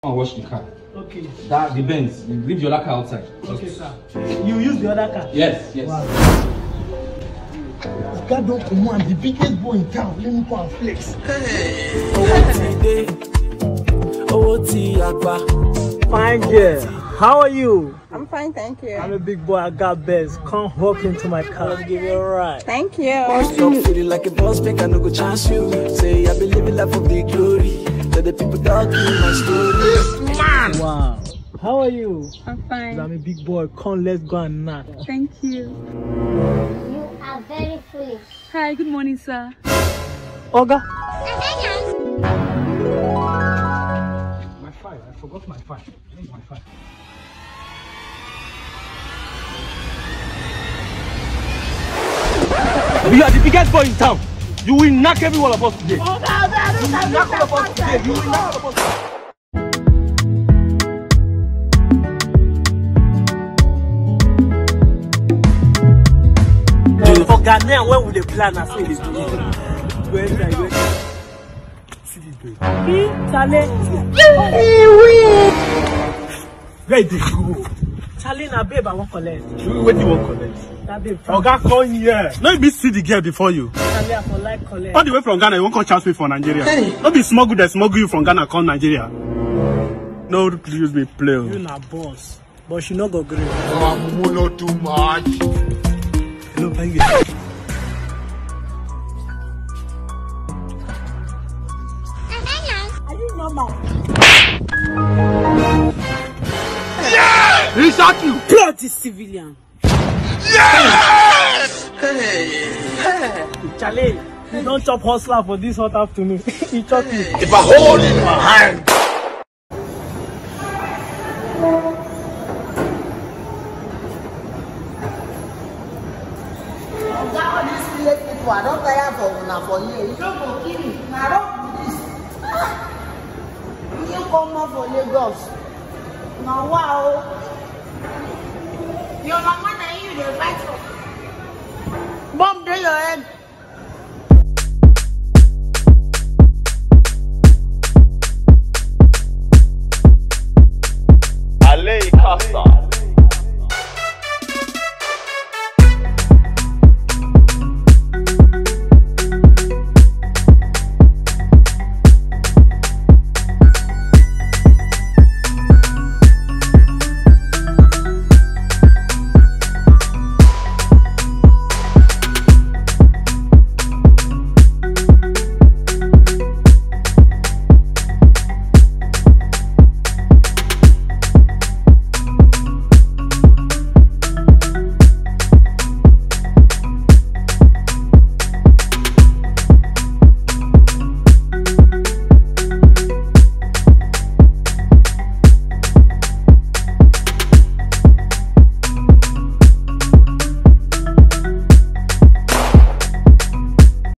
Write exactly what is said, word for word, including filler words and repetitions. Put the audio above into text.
I'll wash the car. Okay. That the Benz. You leave your other car outside. Okay, sir. You use the other car? Yes, yes. Wow. God don't command the biggest boy in town. Let me go and flex. Hey. Fine girl. How are you? I'm fine, thank you. I'm a big boy. I got Benz. Come hop into my car. Let's give it a ride. Thank you. Stop feeling like a boss, make I no go chance you. Say I believe in life of the glory. Let the people talk in my story. Man! Wow. How are you? I'm fine. I'm a big boy. Come, let's go and knock. Thank you. You are very foolish. Hi, good morning, sir. Oga. My file. I forgot my file. I need my file. You are the biggest boy in town. You will knock every one of us today. Oh, no, no, you will knock all of us today. You will knock all of us. For Ghana, when we the plan, I say this. Where are you? See this boy. Charlie. Where did you go? Charlie, na babe, I want collect. Where do you want collect? That babe. Oga, come here. Let me see the girl before you. Charlie, I for like collect. All the way from Ghana, you won't come chance me for Nigeria. Hey. Don't be smuggled and smuggle you from Ghana, come Nigeria. No, use me play. You na boss, but she no go green. Oh, I'm not too much. Hello, thank you. Are you normal? Yeah! He shot you! Bloody civilian! Yes! Hey! Hey! Charlie, you don't chop hustler for this hot afternoon. He chop you. If I hold in my hand. I don't tire for now for you. You don't go kill me. I don't do this. Ah. You come up for Lagos. Now wow. Your mama and you they fight for. Bomb to your head.